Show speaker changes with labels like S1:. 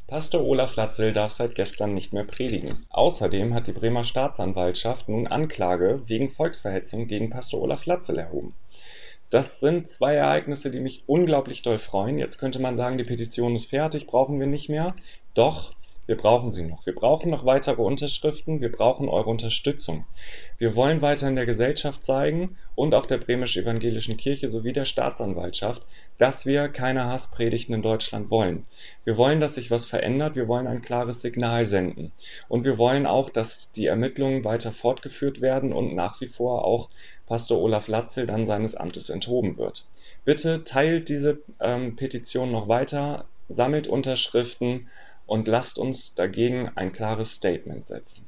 S1: Pastor Olaf Latzel darf seit gestern nicht mehr predigen. Außerdem hat die Bremer Staatsanwaltschaft nun Anklage wegen Volksverhetzung gegen Pastor Olaf Latzel erhoben. Das sind zwei Ereignisse, die mich unglaublich doll freuen. Jetzt könnte man sagen, die Petition ist fertig, brauchen wir nicht mehr. Doch, wir brauchen sie noch. Wir brauchen noch weitere Unterschriften, wir brauchen eure Unterstützung. Wir wollen weiter in der Gesellschaft zeigen und auch der bremisch-evangelischen Kirche sowie der Staatsanwaltschaft, dass wir keine Hasspredigten in Deutschland wollen. Wir wollen, dass sich was verändert, wir wollen ein klares Signal senden. Und wir wollen auch, dass die Ermittlungen weiter fortgeführt werden und nach wie vor auch Pastor Olaf Latzel dann seines Amtes enthoben wird. Bitte teilt diese Petition noch weiter, sammelt Unterschriften und lasst uns dagegen ein klares Statement setzen.